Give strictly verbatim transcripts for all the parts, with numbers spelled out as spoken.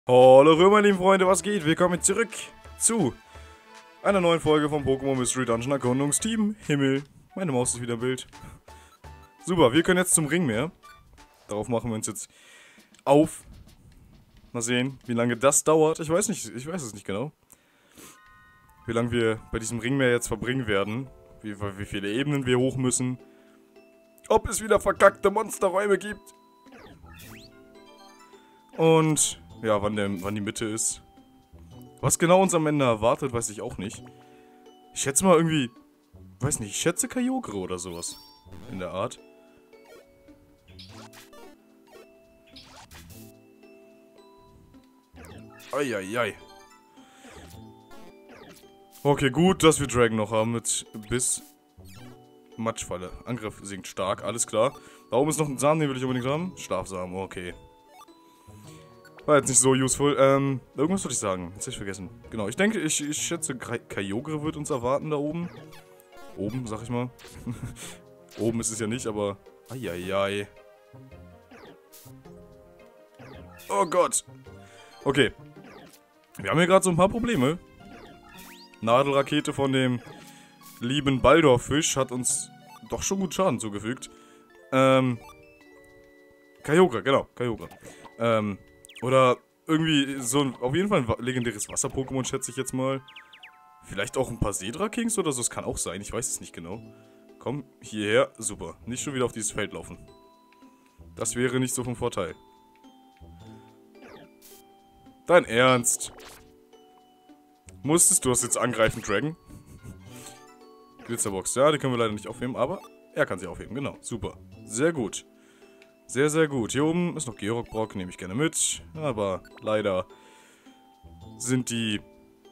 Hallo meine lieben Freunde, was geht? Willkommen zurück zu einer neuen Folge vom Pokémon Mystery Dungeon Erkundungsteam. Himmel, meine Maus ist wieder im Bild. Super, wir können jetzt zum Ringmeer. Darauf machen wir uns jetzt auf. Mal sehen, wie lange das dauert. Ich weiß nicht, ich weiß es nicht genau. Wie lange wir bei diesem Ringmeer jetzt verbringen werden. Wie, wie viele Ebenen wir hoch müssen. Ob es wieder verkackte Monsterräume gibt. Und ja, wann, der, wann die Mitte ist. Was genau uns am Ende erwartet, weiß ich auch nicht. Ich schätze mal irgendwie, weiß nicht, ich schätze Kyogre oder sowas. In der Art. Eieiei. Okay, gut, dass wir Dragon noch haben mit Biss. Matschfalle. Angriff sinkt stark, alles klar. Da oben ist noch ein Samen, den will ich unbedingt haben. Schlafsamen, okay. War jetzt nicht so useful. Ähm, irgendwas würde ich sagen. Jetzt hab ich vergessen. Genau, ich denke, ich, ich schätze, Kyogre wird uns erwarten da oben. Oben, sag ich mal. Oben ist es ja nicht, aber... Eieiei. Oh Gott. Okay. Wir haben hier gerade so ein paar Probleme. Nadelrakete von dem lieben Baldorfisch hat uns doch schon gut Schaden zugefügt. Ähm... Kyogre, genau, Kyogre. Ähm... Oder irgendwie so ein, auf jeden Fall ein legendäres Wasser-Pokémon, schätze ich jetzt mal. Vielleicht auch ein paar Sedra-Kings oder so, es kann auch sein, ich weiß es nicht genau. Komm, hierher, super. Nicht schon wieder auf dieses Feld laufen. Das wäre nicht so vom Vorteil. Dein Ernst? Musstest du das jetzt angreifen, Dragon? Glitzerbox, ja, die können wir leider nicht aufheben, aber er kann sie aufheben, genau, super. Sehr gut. Sehr, sehr gut. Hier oben ist noch Georock-Brock, nehme ich gerne mit. Aber leider sind die...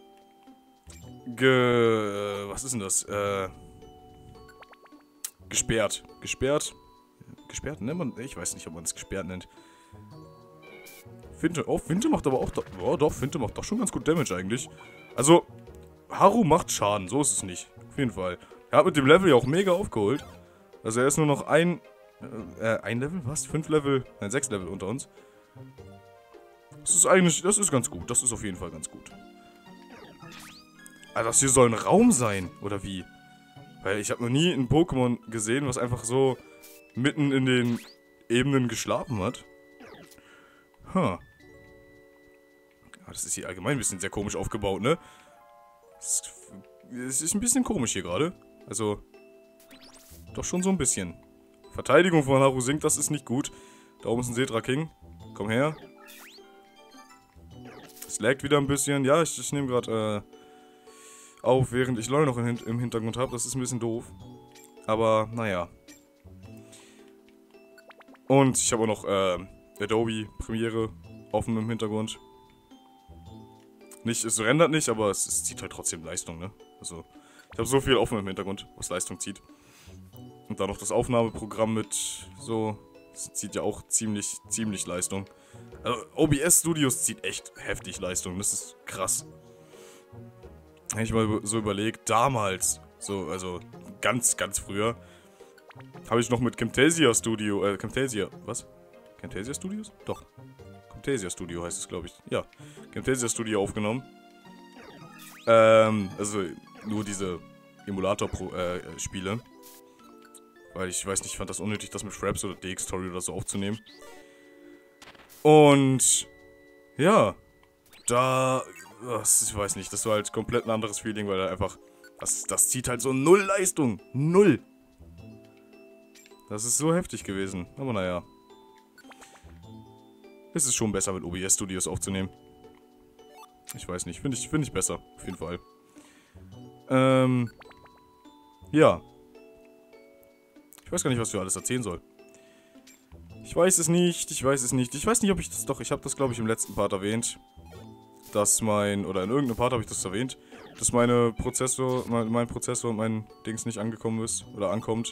Ge... Was ist denn das? Äh... Gesperrt. Gesperrt? Gesperrt nennt man... Ich weiß nicht, ob man es gesperrt nennt. Finte... Oh, Finte macht aber auch... Oh, doch, Finte macht doch schon ganz gut Damage eigentlich. Also, Haru macht Schaden, so ist es nicht. Auf jeden Fall. Er hat mit dem Level ja auch mega aufgeholt. Also er ist nur noch ein... Äh, ein Level? Was? Fünf Level? Nein, sechs Level unter uns. Das ist eigentlich, das ist ganz gut. Das ist auf jeden Fall ganz gut. Also das hier soll ein Raum sein, oder wie? Weil ich habe noch nie ein Pokémon gesehen, was einfach so mitten in den Ebenen geschlafen hat. Huh. Ja, das ist hier allgemein ein bisschen sehr komisch aufgebaut, ne? Es ist ein bisschen komisch hier gerade. Also, doch schon so ein bisschen. Verteidigung von Haru sinkt, das ist nicht gut. Da oben ist ein Sedra King. Komm her. Es laggt wieder ein bisschen. Ja, ich, ich nehme gerade äh, auf, während ich LOL noch im, im Hintergrund habe. Das ist ein bisschen doof. Aber, naja. Und ich habe auch noch äh, Adobe Premiere offen im Hintergrund. Nicht, es rendert nicht, aber es, es zieht halt trotzdem Leistung, ne? Also, ich habe so viel offen im Hintergrund, was Leistung zieht. Und dann noch das Aufnahmeprogramm mit so, das zieht ja auch ziemlich, ziemlich Leistung. Also O B S Studios zieht echt heftig Leistung, das ist krass. Wenn ich mal so überlegt, damals, so, also ganz, ganz früher, habe ich noch mit Camtasia Studio, äh, Camtasia, was? Camtasia Studios? Doch. Camtasia Studio heißt es, glaube ich. Ja, Camtasia Studio aufgenommen. Ähm, also nur diese Emulator-Spiele. Äh, Weil ich weiß nicht, ich fand das unnötig, das mit Fraps oder D X-Story oder so aufzunehmen. Und ja, da, ich weiß nicht, das war halt komplett ein anderes Feeling, weil da einfach, das, das zieht halt so null Leistung. Null. Das ist so heftig gewesen. Aber naja. Es ist schon besser, mit O B S Studios aufzunehmen. Ich weiß nicht, finde ich, find ich besser, auf jeden Fall. Ähm, ja. Ich weiß gar nicht, was ich alles erzählen soll. Ich weiß es nicht, ich weiß es nicht. Ich weiß nicht, ob ich das... Doch, ich habe das, glaube ich, im letzten Part erwähnt. Dass mein... Oder in irgendeinem Part habe ich das erwähnt. Dass meine Prozessor... Mein, mein Prozessor und mein Dings nicht angekommen ist. Oder ankommt.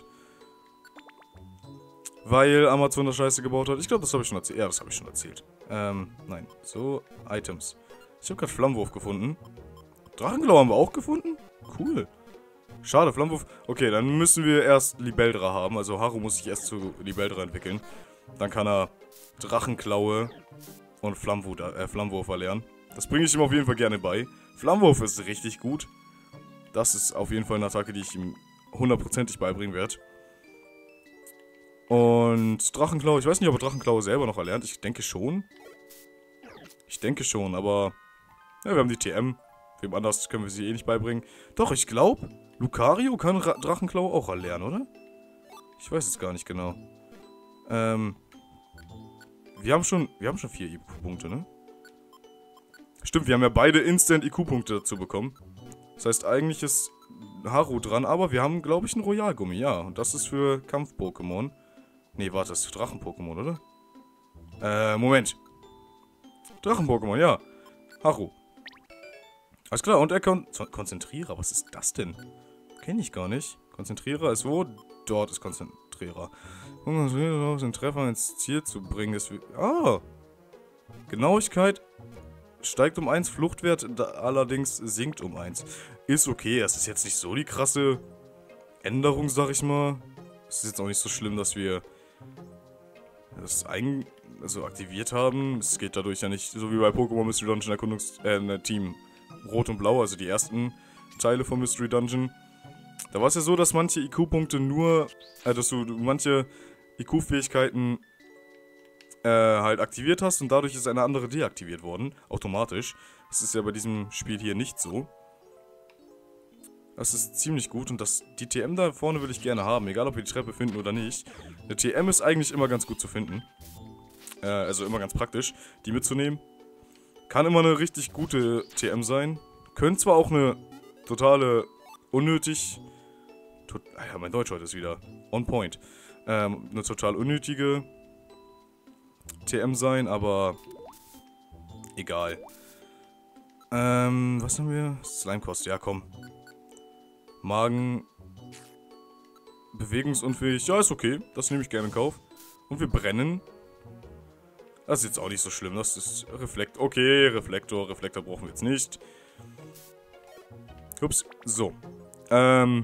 Weil Amazon da Scheiße gebaut hat. Ich glaube, das habe ich schon erzählt. Ja, das habe ich schon erzählt. Ähm, nein. So, Items. Ich habe gerade Flammenwurf gefunden. Drachenklaue haben wir auch gefunden? Cool. Schade, Flammenwurf. Okay, dann müssen wir erst Libeldra haben. Also Haru muss sich erst zu Libeldra entwickeln. Dann kann er Drachenklaue und Flammwut, äh, Flammwurf erlernen. Das bringe ich ihm auf jeden Fall gerne bei. Flammwurf ist richtig gut. Das ist auf jeden Fall eine Attacke, die ich ihm hundertprozentig beibringen werde. Und Drachenklau, ich weiß nicht, ob er Drachenklau selber noch erlernt. Ich denke schon. Ich denke schon, aber ja, wir haben die T M. Wem anders können wir sie eh nicht beibringen. Doch, ich glaube, Lucario kann Ra Drachenklau auch erlernen, oder? Ich weiß es gar nicht genau. Ähm, wir haben schon, wir haben schon vier I Q-Punkte, ne? Stimmt, wir haben ja beide Instant I Q-Punkte dazu bekommen. Das heißt, eigentlich ist Haru dran, aber wir haben, glaube ich, einen Royalgummi, ja. Und das ist für Kampf-Pokémon. Ne, warte, das ist für Drachen-Pokémon, oder? Äh, Moment. Drachen-Pokémon, ja. Haru. Alles klar, und er kann... Konzentrierer, was ist das denn? Kenne ich gar nicht. Konzentrierer ist wo? Dort ist Konzentrierer. Den Treffer ins Ziel zu bringen ist... Ah! Genauigkeit steigt um eins, Fluchtwert allerdings sinkt um eins. Ist okay, es ist jetzt nicht so die krasse Änderung, sag ich mal. Es ist jetzt auch nicht so schlimm, dass wir das ein, also aktiviert haben. Es geht dadurch ja nicht, so wie bei Pokémon Mystery Dungeon Erkundungs... Äh, ne, Team Rot und Blau, also die ersten Teile von Mystery Dungeon. Da war es ja so, dass manche I Q-Punkte nur, äh, dass du manche I Q-Fähigkeiten äh, halt aktiviert hast und dadurch ist eine andere deaktiviert worden, automatisch. Das ist ja bei diesem Spiel hier nicht so. Das ist ziemlich gut und das, die T M da vorne will ich gerne haben, egal ob wir die Treppe finden oder nicht. Eine T M ist eigentlich immer ganz gut zu finden. Äh, also immer ganz praktisch, die mitzunehmen. Kann immer eine richtig gute T M sein. Könnte zwar auch eine totale unnötig... To ah ja, mein Deutsch heute ist wieder on point. Ähm, eine total unnötige T M sein, aber egal. Ähm, was haben wir? Slimekost, ja komm. Magen. Bewegungsunfähig, ja ist okay. Das nehme ich gerne in Kauf. Und wir brennen. Das ist jetzt auch nicht so schlimm. Das ist Reflekt. Okay, Reflektor. Reflektor brauchen wir jetzt nicht. Ups. So. Ähm.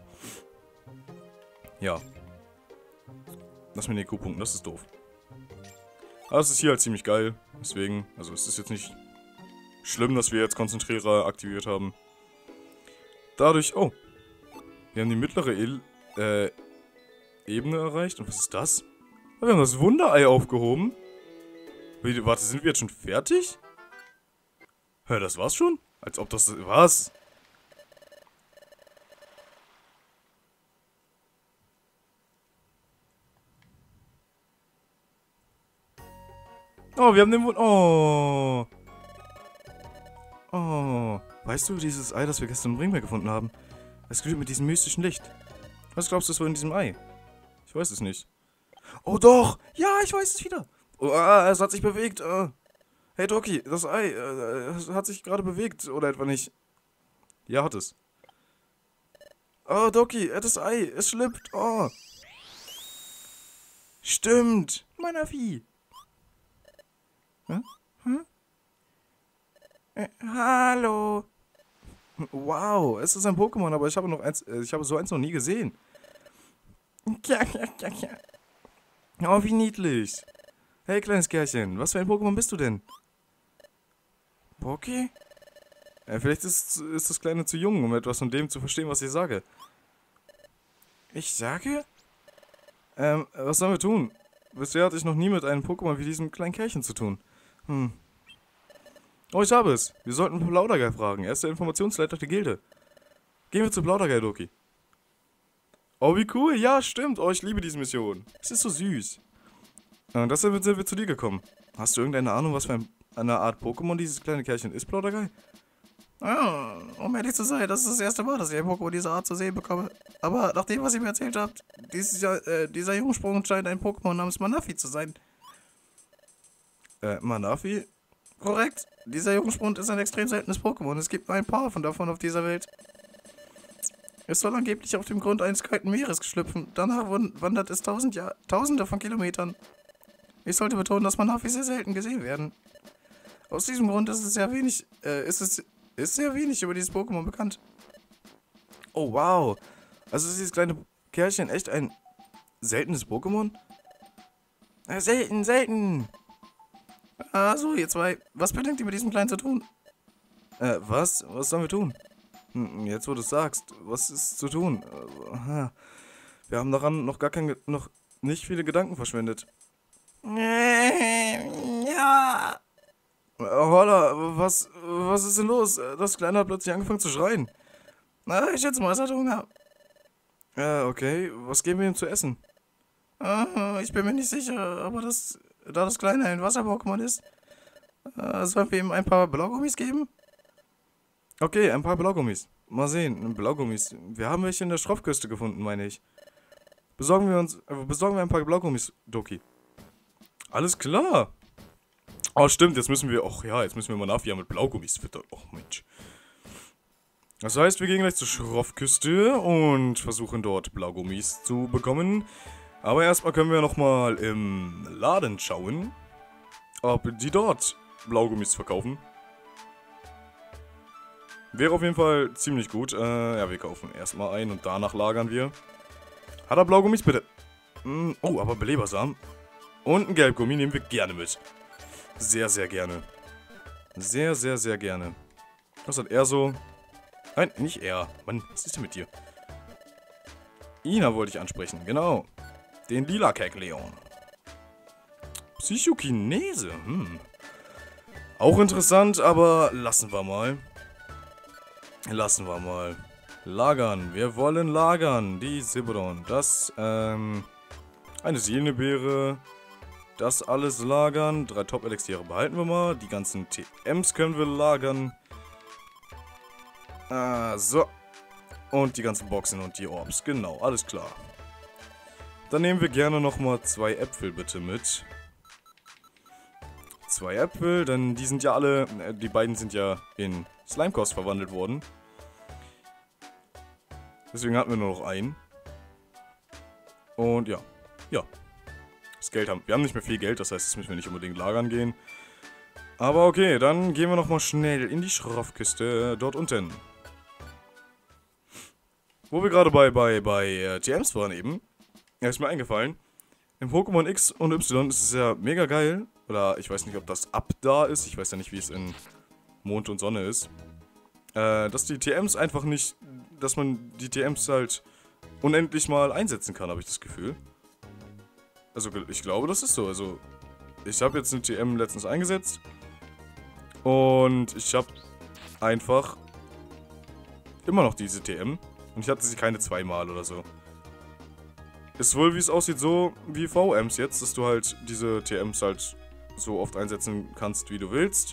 Ja. Lass mir den I Q-Punkten. Das ist doof. Aber es ist hier halt ziemlich geil. Deswegen, also es ist jetzt nicht schlimm, dass wir jetzt Konzentrierer aktiviert haben. Dadurch, oh. Wir haben die mittlere El äh, Ebene erreicht. Und was ist das? Wir haben das Wunderei aufgehoben. Wie, warte, sind wir jetzt schon fertig? Hä, das war's schon? Als ob das... Was? Oh, wir haben den Wund... Oh. Oh. Weißt du, dieses Ei, das wir gestern im Ringmeer gefunden haben? Es glüht mit diesem mystischen Licht. Was glaubst du, ist wohl in diesem Ei? Ich weiß es nicht. Oh doch! Ja, ich weiß es wieder! Oh, ah, es hat sich bewegt. Ah. Hey Doki, das Ei äh, es hat sich gerade bewegt, oder etwa nicht? Ja, hat es. Oh, Doki, das Ei, es schlüpft. Oh. Stimmt. Mein Affi. Hm? Hm? Äh, hallo. Wow, es ist ein Pokémon, aber ich habe noch eins, äh, ich habe so eins noch nie gesehen. Ja, ja, ja, ja. Oh, wie niedlich. Hey, kleines Kerlchen, was für ein Pokémon bist du denn? Poké? Ja, vielleicht ist, ist das Kleine zu jung, um etwas von dem zu verstehen, was ich sage. Ich sage? Ähm, was sollen wir tun? Bisher hatte ich noch nie mit einem Pokémon wie diesem kleinen Kerlchen zu tun. Hm. Oh, ich habe es. Wir sollten Plaudergeil fragen. Er ist der Informationsleiter der Gilde. Gehen wir zu Plaudergeil, Doki. Oh, wie cool. Ja, stimmt. Oh, ich liebe diese Mission. Es ist so süß. Und deshalb sind wir zu dir gekommen. Hast du irgendeine Ahnung, was für ein, eine Art Pokémon dieses kleine Kerlchen ist, Plaudergeil? Ah, um ehrlich zu sein, das ist das erste Mal, dass ich ein Pokémon dieser Art zu sehen bekomme. Aber nach dem, was ihr mir erzählt habt, dieser, äh, dieser Jungsprung scheint ein Pokémon namens Manafi zu sein. Äh, Manafi? Korrekt. Dieser Jungsprung ist ein extrem seltenes Pokémon. Es gibt nur ein paar von davon auf dieser Welt. Es soll angeblich auf dem Grund eines kalten Meeres geschlüpfen. Danach wandert es tausend Jahr, tausende von Kilometern. Ich sollte betonen, dass Manafi sehr selten gesehen werden. Aus diesem Grund ist es sehr wenig, äh, ist es ist sehr wenig über dieses Pokémon bekannt. Oh, wow. Also ist dieses kleine Kerlchen echt ein seltenes Pokémon? Äh, selten, selten. Ah, so, ihr zwei. Was bedenkt ihr mit diesem Kleinen zu tun? Äh, was? Was sollen wir tun? Hm, jetzt, wo du es sagst, was ist zu tun? Äh, wir haben daran noch gar kein, noch nicht viele Gedanken verschwendet. Ja. Holla, was, was ist denn los? Das Kleine hat plötzlich angefangen zu schreien. Na, ich schätze mal, es hat Hunger. Ja, okay. Was geben wir ihm zu essen? Ah, ich bin mir nicht sicher, aber das, da das Kleine ein Wasser-Pokémon ist, äh, sollen wir ihm ein paar Blaugummis geben? Okay, ein paar Blaugummis. Mal sehen, Blaugummis. Wir haben welche in der Schroffküste gefunden, meine ich. Besorgen wir uns, äh, besorgen wir ein paar Blaugummis, Doki. Alles klar. Oh, stimmt, jetzt müssen wir, ach ja, jetzt müssen wir mal Mafia mit Blaugummis füttern. Oh, Mensch. Das heißt, wir gehen gleich zur Schroffküste und versuchen dort Blaugummis zu bekommen. Aber erstmal können wir nochmal im Laden schauen, ob die dort Blaugummis verkaufen. Wäre auf jeden Fall ziemlich gut. Äh, ja, wir kaufen erstmal ein und danach lagern wir. Hat er Blaugummis, bitte? Mm, oh, aber Belebersamen. Und ein Gelbgummi nehmen wir gerne mit. Sehr, sehr gerne. Sehr, sehr, sehr gerne. Was hat er so? Nein, nicht er. Mann, was ist denn mit dir? Ina wollte ich ansprechen, genau. Den lila Kekleon. Psychokinese, hm. Auch interessant, aber lassen wir mal. Lassen wir mal. Lagern. Wir wollen lagern. Die Sibron. Das, ähm... eine Seelenbeere. Das alles lagern. Drei Top-Elixiere behalten wir mal. Die ganzen T Ms können wir lagern. Ah, so. Und die ganzen Boxen und die Orbs. Genau, alles klar. Dann nehmen wir gerne nochmal zwei Äpfel bitte mit. Zwei Äpfel, denn die sind ja alle... Äh, die beiden sind ja in Slimekost verwandelt worden. Deswegen hatten wir nur noch einen. Und ja. Ja. Das Geld haben... Wir haben nicht mehr viel Geld, das heißt, das müssen wir nicht unbedingt lagern gehen. Aber okay, dann gehen wir nochmal schnell in die Schroffkiste äh, dort unten. Wo wir gerade bei, bei, bei äh, T Ms waren eben. Ja, ist mir eingefallen. Im Pokémon X und Y ist es ja mega geil. Oder ich weiß nicht, ob das ab da ist. Ich weiß ja nicht, wie es in Mond und Sonne ist. Äh, dass die T Ms einfach nicht... Dass man die T Ms halt unendlich mal einsetzen kann, habe ich das Gefühl. Also ich glaube, das ist so. Also ich habe jetzt eine T M letztens eingesetzt. Und ich habe einfach immer noch diese T M. Und ich hatte sie keine zweimal oder so. Ist wohl, wie es aussieht, so wie V Ms jetzt, dass du halt diese T Ms halt so oft einsetzen kannst, wie du willst.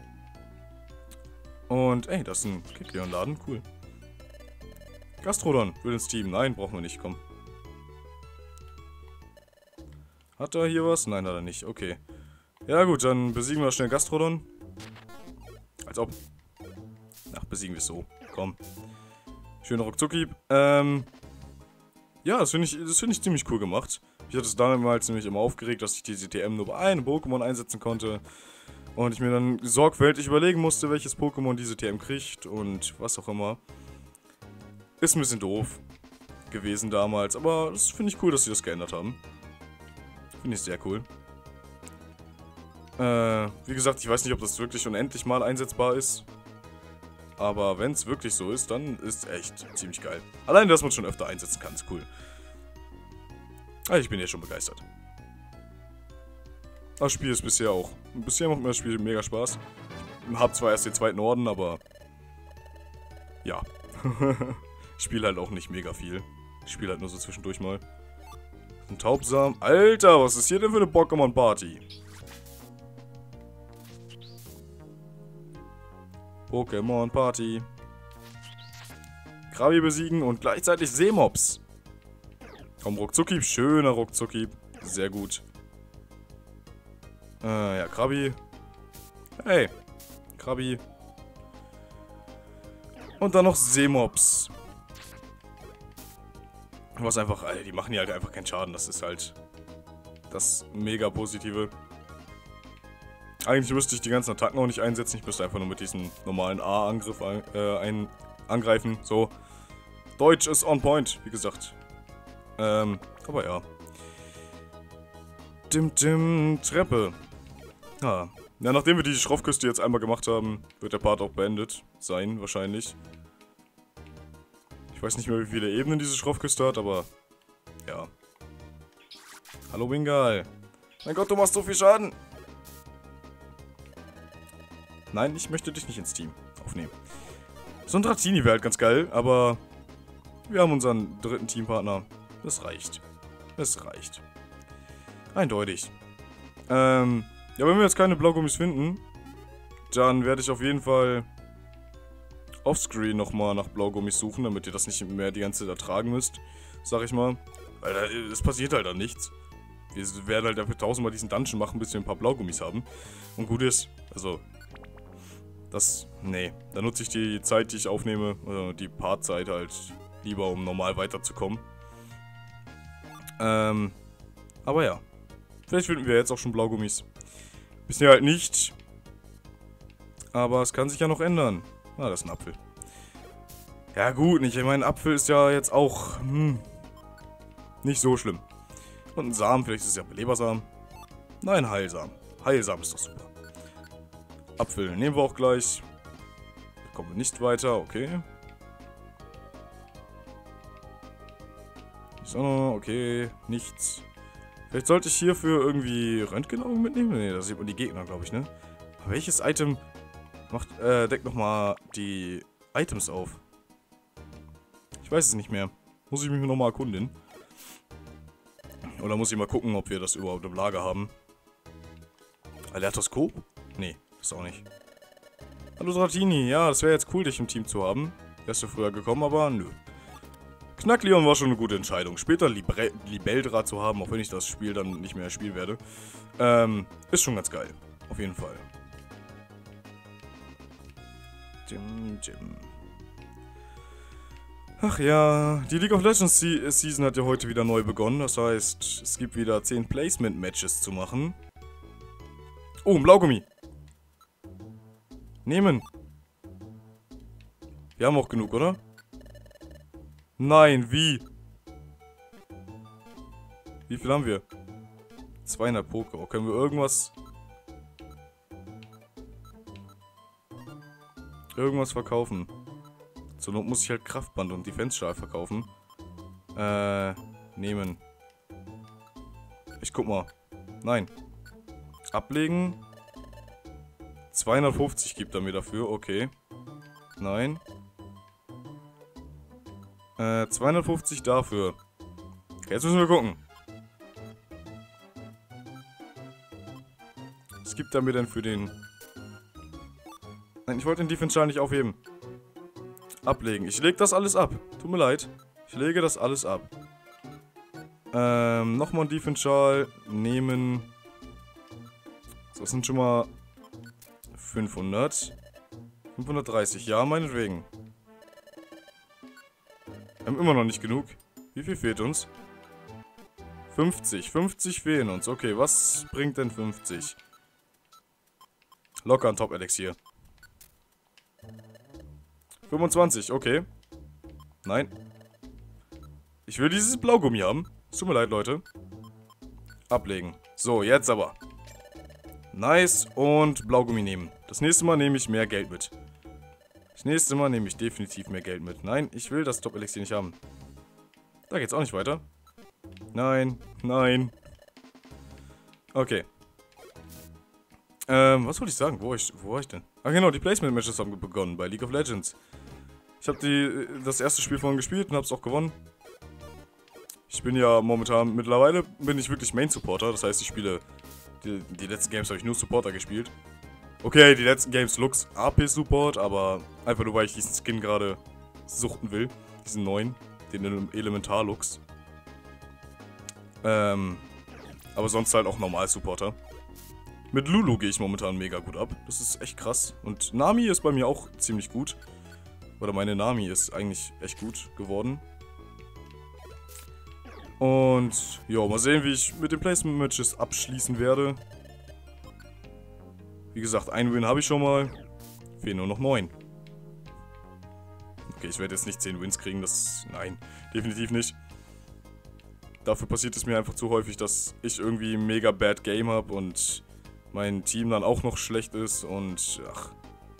Und ey, das ist ein Kekleon-Laden, cool. Gastrodon, will ins Team. Nein, brauchen wir nicht, komm. Hat er hier was? Nein, hat er nicht, okay. Ja gut, dann besiegen wir schnell Gastrodon. Als ob. Ach, besiegen wir es so, komm. Schöner Ruckzucki. Ähm... Ja, das finde ich, das finde ich ziemlich cool gemacht. Ich hatte es damals nämlich immer aufgeregt, dass ich diese T M nur bei einem Pokémon einsetzen konnte. Und ich mir dann sorgfältig überlegen musste, welches Pokémon diese T M kriegt und was auch immer. Ist ein bisschen doof gewesen damals, aber das finde ich cool, dass sie das geändert haben. Finde ich sehr cool. Äh, wie gesagt, ich weiß nicht, ob das wirklich unendlich mal einsetzbar ist. Aber wenn es wirklich so ist, dann ist es echt ziemlich geil. Allein, dass man es schon öfter einsetzen kann, ist cool. Also ich bin ja schon begeistert. Das Spiel ist bisher auch... Bisher macht mir das Spiel mega Spaß. Ich habe zwar erst den zweiten Orden, aber... Ja. Ich spiele halt auch nicht mega viel. Ich spiele halt nur so zwischendurch mal. Ein Taubsam. Alter, was ist hier denn für eine Pokémon-Party? Pokémon Party. Krabi besiegen und gleichzeitig Seemops. Komm, Ruckzucki. Schöner Ruckzucki. Sehr gut. Äh, ja, Krabi. Hey. Krabi. Und dann noch Seemops. Was einfach, Alter, die machen hier halt einfach keinen Schaden. Das ist halt das mega Positive. Eigentlich müsste ich die ganzen Attacken auch nicht einsetzen. Ich müsste einfach nur mit diesem normalen A-Angriff ein, äh, ein, angreifen. So. Deutsch ist on point, wie gesagt. Ähm, aber ja. Dim, dim, Treppe. Ah. Ja, nachdem wir die Schroffküste jetzt einmal gemacht haben, wird der Part auch beendet sein, wahrscheinlich. Ich weiß nicht mehr, wie viele Ebenen diese Schroffküste hat, aber ja. Hallo Wingal. Mein Gott, du machst so viel Schaden. Nein, ich möchte dich nicht ins Team aufnehmen. So ein Dratini wäre halt ganz geil, aber wir haben unseren dritten Teampartner. Das reicht. Das reicht. Eindeutig. Ähm, ja, wenn wir jetzt keine Blaugummis finden, dann werde ich auf jeden Fall offscreen nochmal nach Blaugummis suchen, damit ihr das nicht mehr die ganze Zeit ertragen müsst, sag ich mal. Weil es passiert halt dann nichts. Wir werden halt dafür tausendmal diesen Dungeon machen, bis wir ein paar Blaugummis haben. Und gut ist, also, das, nee, da nutze ich die Zeit, die ich aufnehme, oder die Partzeit halt lieber, um normal weiterzukommen. Ähm, aber ja, vielleicht finden wir jetzt auch schon Blaugummis. Wissen wir halt nicht, aber es kann sich ja noch ändern. Ah, das ist ein Apfel. Ja gut, ich meine, Apfel ist ja jetzt auch, hm, nicht so schlimm. Und ein Samen, vielleicht ist es ja Belebersamen. Nein, Heilsamen. Heilsamen ist doch super. Apfel nehmen wir auch gleich. Da kommen wir nicht weiter, okay. So, okay, nichts. Vielleicht sollte ich hierfür irgendwie Röntgenaugen mitnehmen? Ne, da sieht man die Gegner, glaube ich, ne? Aber welches Item macht, äh, deckt nochmal die Items auf? Ich weiß es nicht mehr. Muss ich mich nochmal erkundigen. Oder muss ich mal gucken, ob wir das überhaupt im Lager haben. Alertoskop? Nee, das auch nicht. Hallo Dratini, ja, das wäre jetzt cool, dich im Team zu haben. Wärst du früher gekommen, aber nö. Knackleon war schon eine gute Entscheidung. Später Libre Libeldra zu haben, auch wenn ich das Spiel dann nicht mehr spielen werde, ähm, ist schon ganz geil. Auf jeden Fall. Jim, Jim. Ach ja, die League of Legends Se Season hat ja heute wieder neu begonnen. Das heißt, es gibt wieder zehn Placement-Matches zu machen. Oh, ein Blaugummi. Nehmen. Wir haben auch genug, oder? Nein, wie? Wie viel haben wir? zweihundert Poké. Können wir irgendwas... Irgendwas verkaufen? Zur Not muss ich halt Kraftband und Defense-Stahl verkaufen. Äh, nehmen. Ich guck mal. Nein. Ablegen. zweihundertfünfzig gibt er mir dafür, okay. Nein. Äh, zweihundertfünfzig dafür. Okay, jetzt müssen wir gucken. Was gibt er mir denn für den... Nein, ich wollte den Defense-Stahl nicht aufheben. Ablegen. Ich lege das alles ab. Tut mir leid. Ich lege das alles ab. Ähm, nochmal ein Defense-Schal nehmen. So, das sind schon mal fünfhundert. fünfhundertdreißig, ja, meinetwegen. Wir haben immer noch nicht genug. Wie viel fehlt uns? fünfzig. fünfzig fehlen uns. Okay, was bringt denn fünfzig? Locker ein Top-Elixier. fünfundzwanzig, okay. Nein. Ich will dieses Blaugummi haben. Es tut mir leid, Leute. Ablegen. So, jetzt aber. Nice. Und Blaugummi nehmen. Das nächste Mal nehme ich mehr Geld mit. Das nächste Mal nehme ich definitiv mehr Geld mit. Nein, ich will das Top-Elixier nicht haben. Da geht's auch nicht weiter. Nein, nein. Okay. Ähm, was wollte ich sagen? Wo war ich, wo war ich denn? Ach genau, die Placement-Matches haben begonnen bei League of Legends. Ich habe die das erste Spiel vorhin gespielt und habe es auch gewonnen. Ich bin ja momentan, mittlerweile bin ich wirklich Main-Supporter. Das heißt, ich spiele, die, die letzten Games habe ich nur Supporter gespielt. Okay, die letzten Games Lux A P-Support, aber einfach nur, weil ich diesen Skin gerade suchten will. Diesen neuen, den Elementar-Lux. Ähm, aber sonst halt auch Normal-Supporter. Mit Lulu gehe ich momentan mega gut ab. Das ist echt krass. Und Nami ist bei mir auch ziemlich gut. Oder meine Nami ist eigentlich echt gut geworden. Und ja, mal sehen, wie ich mit den Placement-Matches abschließen werde. Wie gesagt, einen Win habe ich schon mal. Fehlen nur noch neun. Okay, ich werde jetzt nicht zehn Wins kriegen. Das, nein, definitiv nicht. Dafür passiert es mir einfach zu häufig, dass ich irgendwie ein mega bad Game habe und mein Team dann auch noch schlecht ist und ach.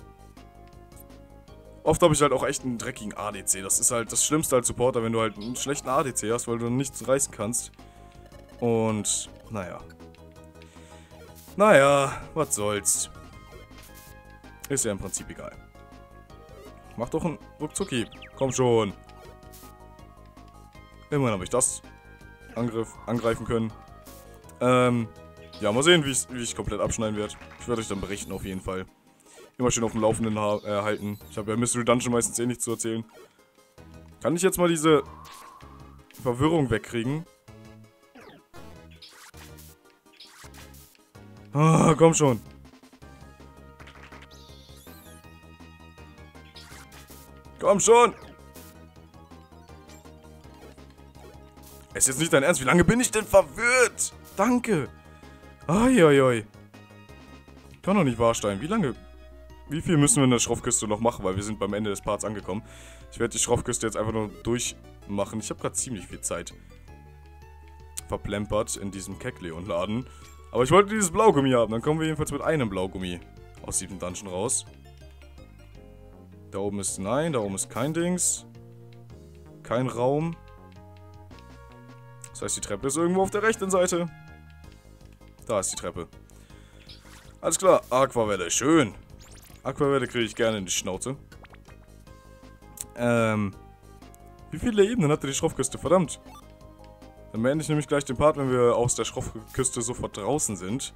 Oft habe ich halt auch echt einen dreckigen A D C. Das ist halt das Schlimmste als Supporter, wenn du halt einen schlechten A D C hast, weil du nichts reißen kannst. Und, naja. Naja, was soll's. Ist ja im Prinzip egal. Mach doch einen Ruckzucki. Komm schon. Immerhin habe ich das Angriff angreifen können. Ähm, ja, mal sehen, wie, wie ich komplett abschneiden werde. Ich werde euch dann berichten auf jeden Fall. Immer schön auf dem Laufenden äh, halten. Ich habe ja Mystery Dungeon meistens eh nichts zu erzählen. Kann ich jetzt mal diese Verwirrung wegkriegen? Ah, komm schon. Komm schon. Es ist jetzt nicht dein Ernst. Wie lange bin ich denn verwirrt? Danke. Aiaiai. Kann doch nicht wahr sein. Wie lange... Wie viel müssen wir in der Schroffküste noch machen? Weil wir sind beim Ende des Parts angekommen. Ich werde die Schroffküste jetzt einfach nur durchmachen. Ich habe gerade ziemlich viel Zeit verplempert in diesem Kekleon-Laden. Aber ich wollte dieses Blaugummi haben. Dann kommen wir jedenfalls mit einem Blaugummi aus diesem Dungeon raus. Da oben ist... Nein, da oben ist kein Dings. Kein Raum. Das heißt, die Treppe ist irgendwo auf der rechten Seite. Da ist die Treppe. Alles klar. Aquavelle. Schön. Aquavelle kriege ich gerne in die Schnauze. Ähm. Wie viele Ebenen hatte die Schroffküste? Verdammt. Dann beende ich nämlich gleich den Part, wenn wir aus der Schroffküste sofort draußen sind.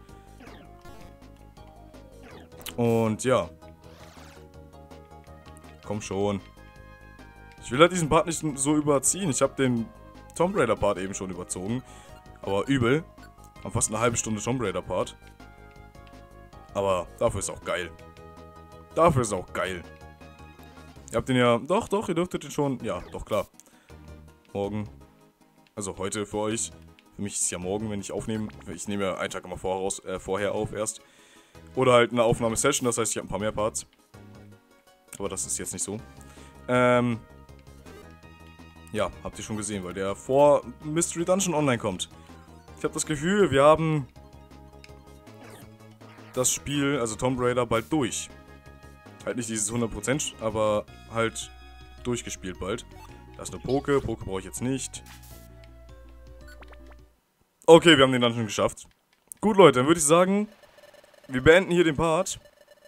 Und ja. Komm schon. Ich will halt diesen Part nicht so überziehen. Ich habe den Tomb Raider Part eben schon überzogen. Aber übel. Haben fast eine halbe Stunde Tomb Raider Part. Aber dafür ist auch geil. Dafür ist auch geil. Ihr habt den ja... Doch, doch, ihr dürftet den schon... Ja, doch, klar. Morgen. Also heute für euch. Für mich ist es ja morgen, wenn ich aufnehme. Ich nehme ja einen Tag immer voraus, äh, vorher auf erst. Oder halt eine Aufnahmesession, das heißt, ich habe ein paar mehr Parts. Aber das ist jetzt nicht so. Ähm... Ja, habt ihr schon gesehen, weil der vor Mystery Dungeon Online kommt. Ich habe das Gefühl, wir haben das Spiel, also Tomb Raider, bald durch. Halt nicht dieses hundert Prozent, aber halt durchgespielt bald. Da ist eine Poke, Poke brauche ich jetzt nicht. Okay, wir haben den Dungeon geschafft. Gut, Leute, dann würde ich sagen, wir beenden hier den Part.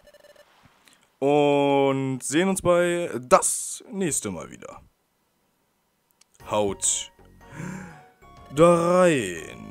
Und sehen uns bei das nächste Mal wieder. Haut da rein.